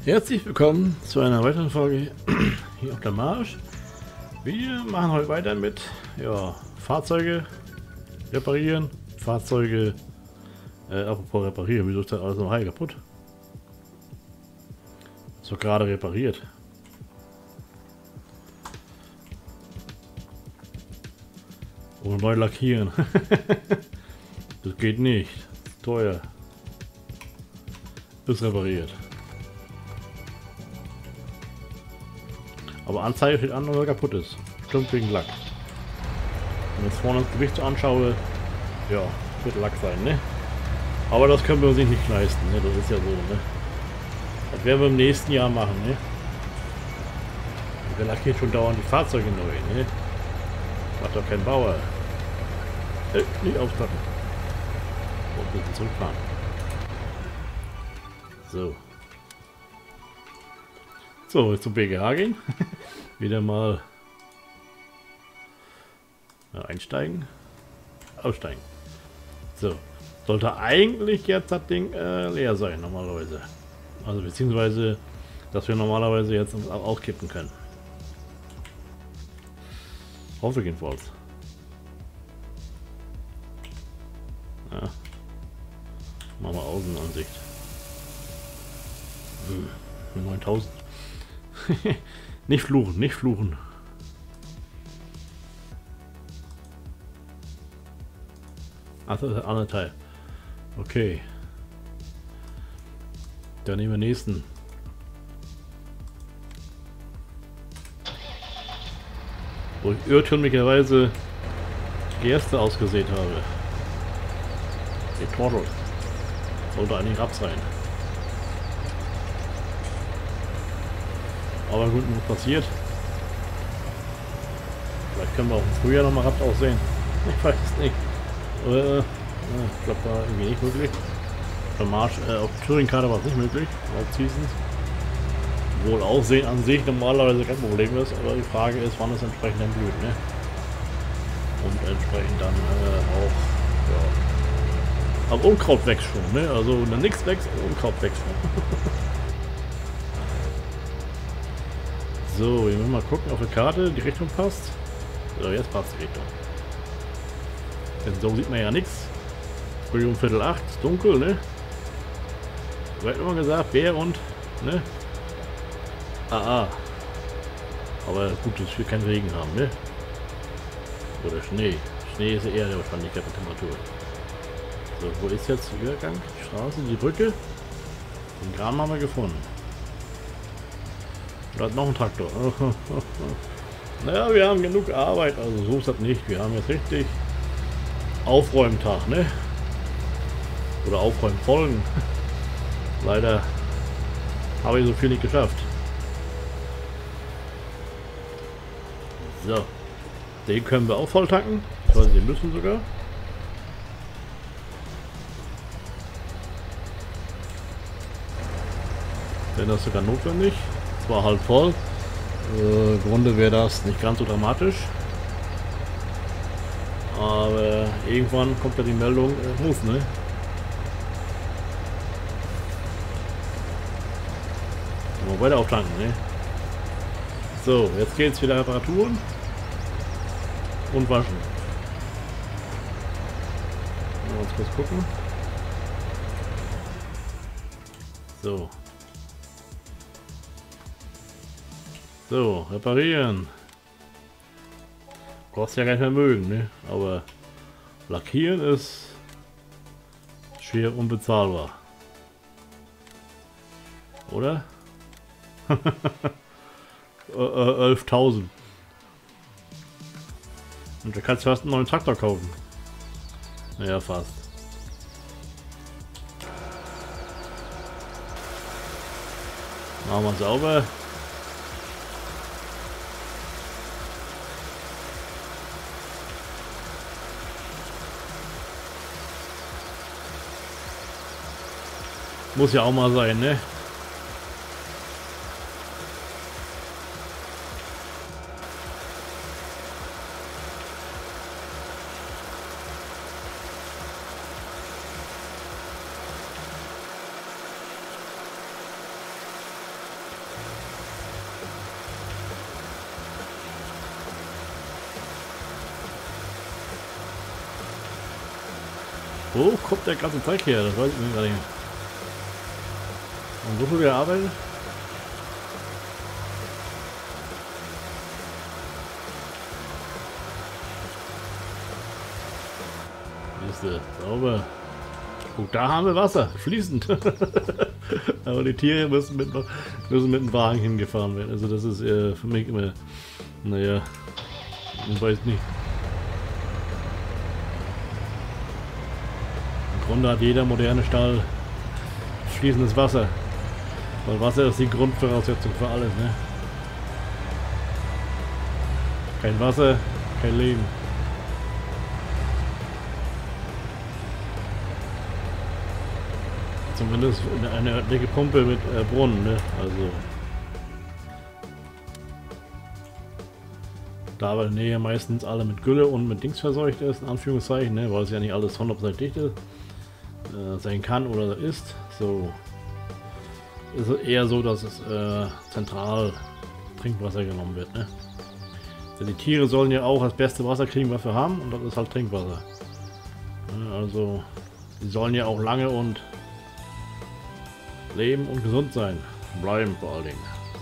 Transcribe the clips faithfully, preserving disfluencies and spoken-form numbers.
Herzlich willkommen zu einer weiteren Folge hier auf der Marsch. Wir machen heute weiter mit ja, Fahrzeuge reparieren, Fahrzeuge, äh, apropos reparieren, wieso ist das alles noch heil kaputt? Ist doch gerade repariert. Oder neu lackieren. Das geht nicht. Teuer. Ist repariert. Aber Anzeige steht an, dass er kaputt ist. Stimmt wegen Lack. Wenn ich jetzt vorne das Gewicht anschaue, ja, wird Lack sein, ne? Aber das können wir uns nicht leisten, ne? Das ist ja so, ne? Das werden wir im nächsten Jahr machen, ne? Wir lackieren schon dauernd die Fahrzeuge neu, ne? Macht doch kein Bauer. Äh, nicht ausklappen. Und ein bisschen zurückfahren. So. So, jetzt zum B G H gehen. Wieder mal ja, einsteigen. Aussteigen. So. Sollte eigentlich jetzt das Ding äh, leer sein, normalerweise. Also beziehungsweise, dass wir normalerweise jetzt auskippen können. Hoffe jedenfalls. Ja. Machen wir Außenansicht. Hm. neuntausend. Nicht fluchen, nicht fluchen. Ach, das ist der andere Teil. Okay. Dann nehmen wir den nächsten. Wo ich irrtümlicherweise die erste ausgesät habe. Die Tortel. Sollte eigentlich Raps sein. Aber gut, was passiert. Vielleicht können wir auch im Frühjahr nochmal Raps aussehen. Ich weiß es nicht. Äh, ich glaube, war irgendwie nicht möglich. Auf Marsch, äh, auf Touring-Karte war es nicht möglich. Auf Seasons. Wohl Aussehen an sich normalerweise kein Problem ist, aber die Frage ist, wann es entsprechend dann blüht, ne? Und entsprechend dann äh, auch, ja. Aber Unkraut wächst schon, ne? Also, wenn nichts wächst, Unkraut wächst schon. So, wir müssen mal gucken, auf der Karte die Richtung passt. So, jetzt passt die Richtung. Denn so sieht man ja nichts. Früh um Viertel acht, ist dunkel, ne? So hat immer gesagt, Bär und, ne? Ah, ah. Aber gut, dass wir keinen Regen haben, ne? Oder Schnee. Schnee ist ja eher der Wahrscheinlichkeit der Temperatur. So, wo ist jetzt der Übergang? Die Straße, die Brücke? Den Kram haben wir gefunden. Da hat noch ein Traktor. Naja, wir haben genug Arbeit, also so ist das nicht. Wir haben jetzt richtig Aufräumtag, ne? Oder Aufräumfolgen. Leider habe ich so viel nicht geschafft. So. Den können wir auch voll tanken. Ich weiß, wir müssen sogar. Denn das ist sogar notwendig. Zwar halb voll. Äh, Im Grunde wäre das nicht ganz so dramatisch. Aber irgendwann kommt ja die Meldung, äh, muss, ne? Mal weiter auftanken, ne? So, jetzt geht's wieder Reparaturen und waschen. Mal uns kurz gucken. So. So, reparieren. Kostet ja gar nicht mehr mögen, ne? Aber lackieren ist schwer unbezahlbar. Oder? elftausend. Und da kannst du fast einen neuen Traktor kaufen. Naja, fast. Machen wir sauber. Muss ja auch mal sein, ne? Wo kommt der ganze Dreck her? Das weiß ich mir gar nicht. Und so viel gearbeitet? Siehste, sauber. Guck, da haben wir Wasser, fließend. Aber die Tiere müssen mit, müssen mit dem Wagen hingefahren werden. Also das ist äh, für mich immer, naja, ich weiß nicht. Im Grunde hat jeder moderne Stall fließendes Wasser. Weil Wasser ist die Grundvoraussetzung für alles, ne? Kein Wasser, kein Leben. Zumindest eine örtliche Pumpe mit äh, Brunnen, ne? Also. Da aber in der Nähe meistens alle mit Gülle und mit Dings verseucht ist, in Anführungszeichen, ne? Weil es ja nicht alles hundert Prozent dicht ist, äh, sein kann oder ist. So. Ist es eher so, dass es äh, zentral Trinkwasser genommen wird, ne? Denn die Tiere sollen ja auch das beste Wasser kriegen, was wir haben, und das ist halt Trinkwasser. Ja, also, die sollen ja auch lange und leben und gesund sein. Bleiben vor allen Dingen.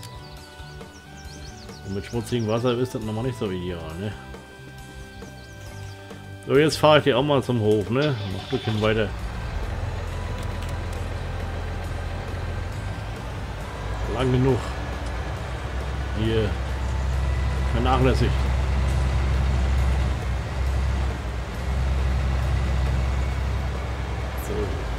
Und mit schmutzigem Wasser ist das nochmal nicht so ideal, ne? So, jetzt fahre ich hier auch mal zum Hof, ne? Noch ein Stückchen weiter. Lang genug. Hier vernachlässigt. So.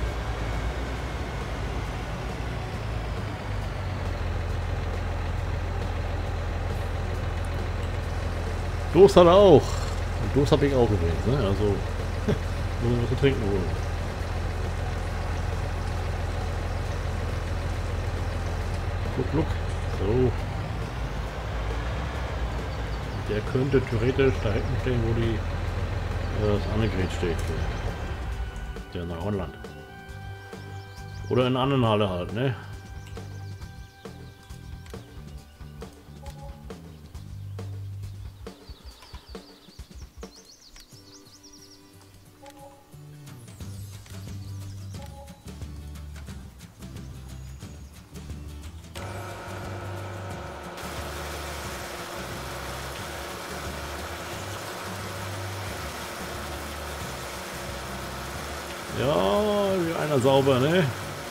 Durst hat er auch. Und Durst habe ich auch übrigens, ne? Also, muss man was zu trinken holen. Guck, guck. So. Der könnte theoretisch da hinten stehen, wo die äh, das andere Gerät steht. Der nach Holland. Oder in einer anderen Halle halt, ne? Ja, wie einer sauber, ne?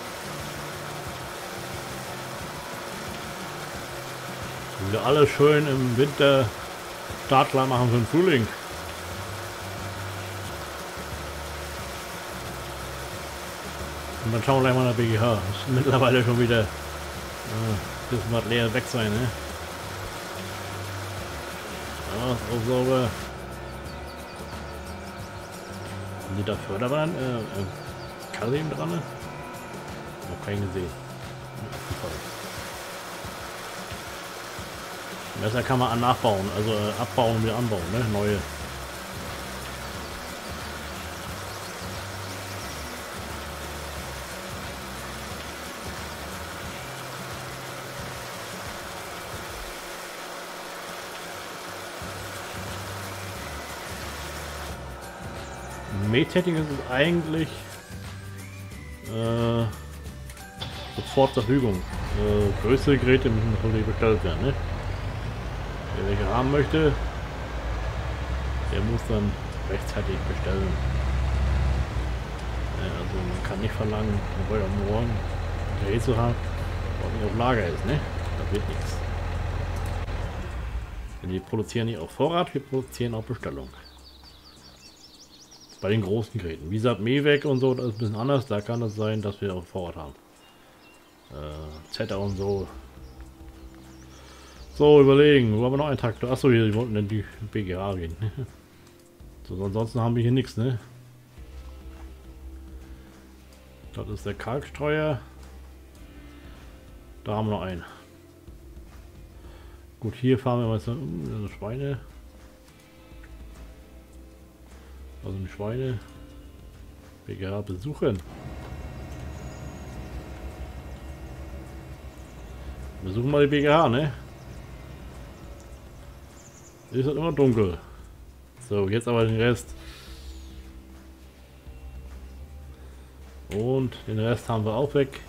Wieder alles schön im Winter startklar machen für den Frühling. Und dann schauen wir gleich mal nach B G H. Ist mittlerweile schon wieder äh, das mal leer weg sein, ne? Ja, ist auch sauber. Haben die da Förderbahn? Äh, äh, Kasim dran? Noch keinen gesehen. Messer kann man nachbauen, also äh, abbauen und wieder anbauen, ne? Neue. Mähtätig ist es eigentlich äh, sofort zur Verfügung. Äh, größere Geräte müssen natürlich bestellt werden, ne? Wer welche haben möchte, der muss dann rechtzeitig bestellen. Ja, also man kann nicht verlangen, heute am Morgen ein Gerät zu haben, was nicht auf Lager ist, ne? Das wird nichts. Denn wir produzieren nicht auf Vorrat, wir produzieren auf Bestellung. Bei den großen Geräten. Wie gesagt, Mähwerk und so, das ist ein bisschen anders. Da kann es sein, dass wir auf Vorrat haben. Äh, Zeta und so. So, überlegen. Wo haben wir noch einen Traktor? Achso, hier, die wollten in die B G H gehen. So, ansonsten haben wir hier nichts, ne? Das ist der Kalkstreuer. Da haben wir noch einen. Gut, hier fahren wir mal so, uh, Schweine. Also die Schweine. B G H besuchen. Besuchen mal die B G H, ne? Ist halt immer dunkel. So, jetzt aber den Rest. Und den Rest haben wir auch weg.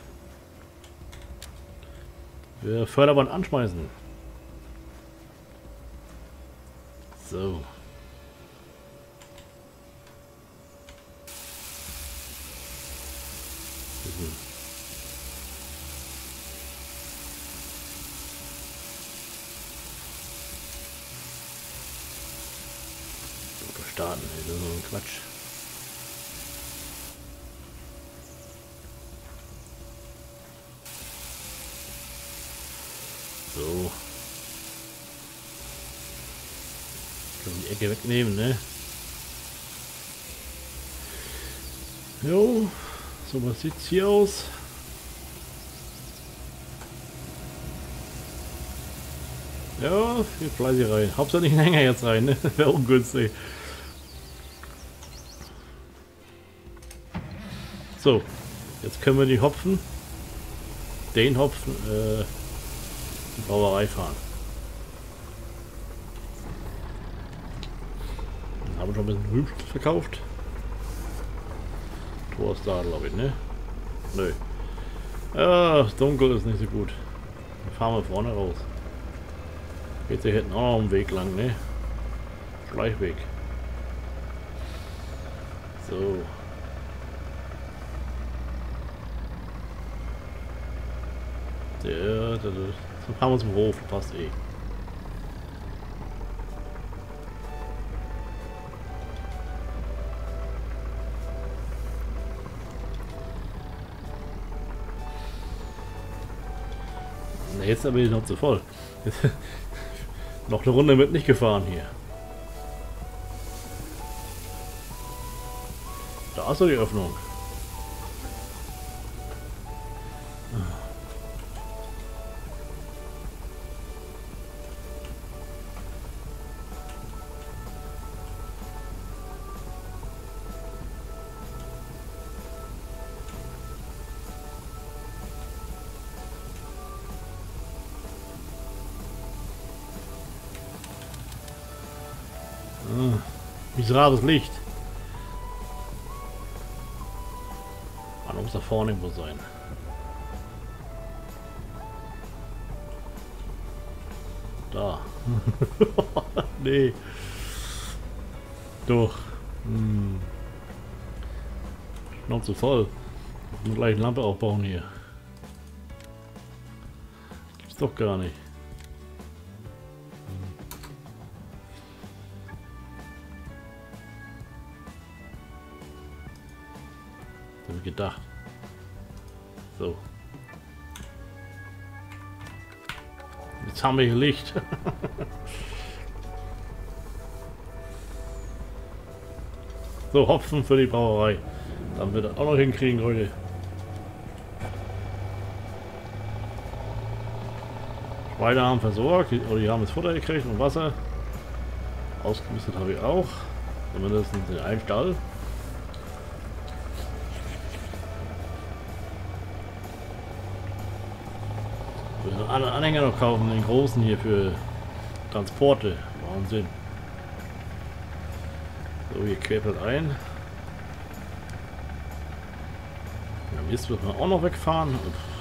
Wir Förderband anschmeißen. So. Starten, das ist so ein Quatsch. So. Können wir die Ecke wegnehmen, ne? Jo, so was sieht's hier aus. Ja, viel fleißig rein. Hauptsache nicht einen Hänger jetzt rein, ne? Wäre ungünstig. So, jetzt können wir die Hopfen, den Hopfen, äh, die Brauerei fahren. Dann haben wir schon ein bisschen Rüben verkauft. Tor ist da, glaube ich, ne? Nö. Ja, das Dunkel ist nicht so gut. Dann fahren wir vorne raus. Geht hier hinten auch noch einen Weg lang, ne? Schleichweg. So. Der, der, der, so fahren wir zum Hof, passt eh. Na, jetzt aber noch zu voll. Noch eine Runde wird nicht gefahren hier. Da ist doch die Öffnung. Miserables Licht. Man muss da vorne irgendwo sein. Da. Nee. Doch. Hm. Noch zu voll. Ich muss gleich eine Lampe aufbauen hier. Gibt's doch gar nicht. Gedacht. So. Jetzt haben wir hier Licht. So, Hopfen für die Brauerei. Dann wird er auch noch hinkriegen heute. Schweine haben versorgt, oder die haben das Futter gekriegt und Wasser. Ausgemistet habe ich auch. Zumindest in einem Stall. Alle Anhänger noch kaufen, den großen hier für Transporte. Wahnsinn. So, hier quäpelt ein. Ja, Mist, müssen wir auch noch wegfahren.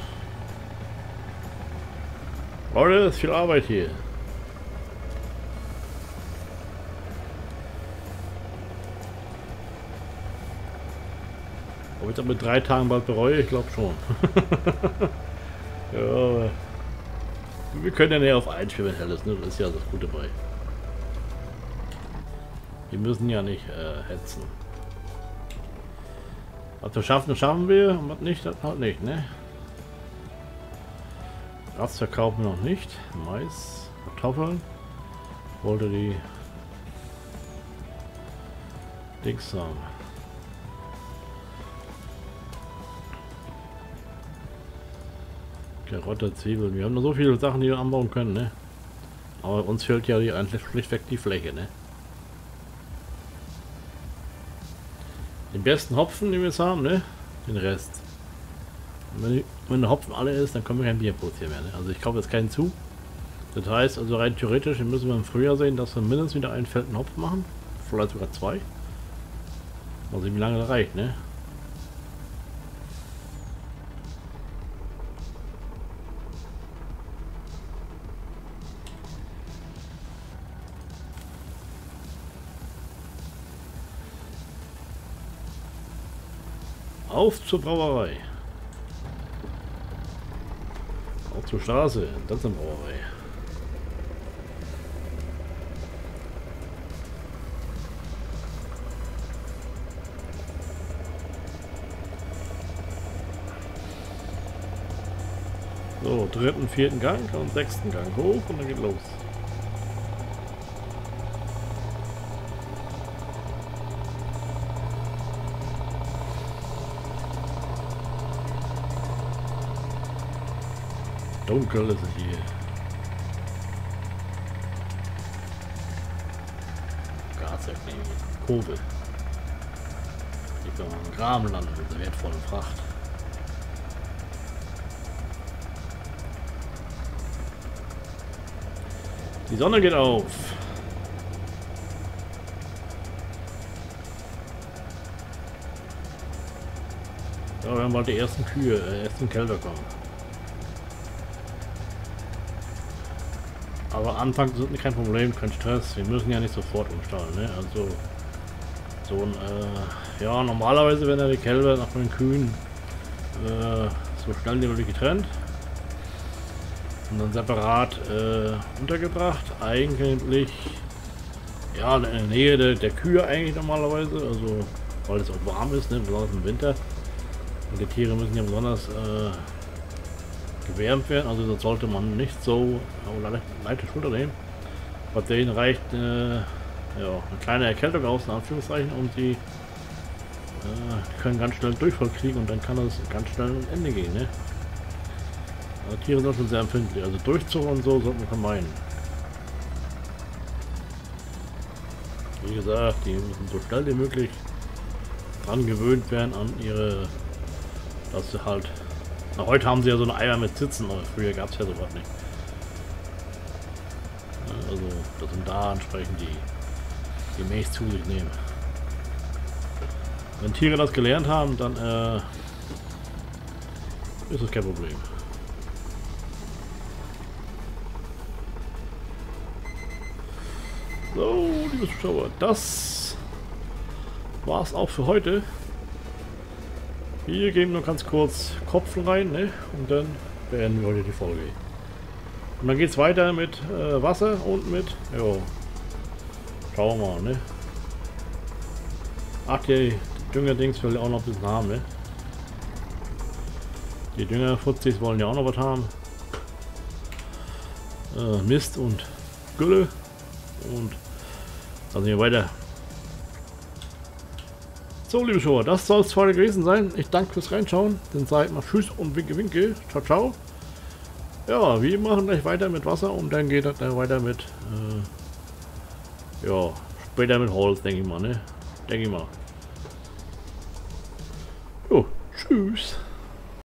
Leute, das ist viel Arbeit hier. Ob ich das mit drei Tagen bald bereue? Ich glaube schon. Ja. Wir können ja näher auf eins spielen, wenn hell ist, ne? Das ist ja das Gute bei. Wir müssen ja nicht äh, hetzen. Was wir schaffen, schaffen wir. Und was nicht, das halt nicht, ne? Rast verkaufen wir noch nicht. Mais, Kartoffeln. Wollte die Dings haben. Karotte, Zwiebeln. Wir haben noch so viele Sachen, die wir anbauen können, ne? Aber uns fehlt ja die eigentlich schlichtweg die Fläche, ne? Den besten Hopfen, den wir jetzt haben, ne? Den Rest. Und wenn, die, wenn der Hopfen alle ist, dann können wir kein Bier produzieren mehr, ne? Also ich kaufe jetzt keinen zu. Das heißt, also rein theoretisch müssen wir im Frühjahr sehen, dass wir mindestens wieder ein Feld einen Hopfen machen. Vielleicht sogar zwei. Mal sehen, wie lange das reicht, ne? auf zur Brauerei. Auch zur Straße, dann zur Brauerei. So, dritten, vierten Gang und sechsten Gang hoch und dann geht los. Dunkel ist es hier. Gaseffekt, Kurve. Ich bin am Grabenland mit der wertvollen Fracht. Die Sonne geht auf. Ja, wir haben bald die ersten Kühe, äh, ersten Kälber kommen. Aber anfangs ist kein Problem, kein Stress. Wir müssen ja nicht sofort umstellen, ne? Also so ein, äh, ja, normalerweise werden ja die Kälber nach den Kühen äh, so schnell wie möglich getrennt und dann separat äh, untergebracht. Eigentlich ja in der Nähe der, der Kühe eigentlich normalerweise, also weil es auch warm ist, ne? Besonders im Winter. Und die Tiere müssen ja besonders äh, gewärmt werden, also das sollte man nicht so oder leichte Schulter nehmen. Bei denen reicht äh, ja, eine kleine Erkältung aus, in Anführungszeichen, und die äh, können ganz schnell Durchfall kriegen und dann kann das ganz schnell am Ende gehen. Ne? Also Tiere sind schon sehr empfindlich, also Durchzug und so sollten wir vermeiden. Wie gesagt, die müssen so schnell wie möglich dran gewöhnt werden an ihre, dass sie halt. Na, heute haben sie ja so eine Eier mit Sitzen, aber früher gab es ja sowas nicht. Also, das sind da entsprechend die, die Milch zu sich nehmen. Wenn Tiere das gelernt haben, dann äh, ist das kein Problem. So, liebe Zuschauer, das war's auch für heute. Wir geben nur ganz kurz Kopf rein, ne? Und dann beenden wir heute die Folge. Und dann geht es weiter mit äh, Wasser und mit, jo, schauen wir mal, ne? Ach, die Düngerdings will ja auch noch ein bisschen haben, ne? Die Düngerfutzis wollen ja auch noch was haben. Äh, Mist und Gülle. Und dann sehen wir weiter. So, liebe Schauer, das soll es heute gewesen sein. Ich danke fürs Reinschauen. Dann seid mal Tschüss und Winke Winke. Ciao, ciao. Ja, wir machen gleich weiter mit Wasser und dann geht das dann weiter mit, äh, ja, später mit Holz, denke ich mal, ne? Denke ich mal. Jo, tschüss.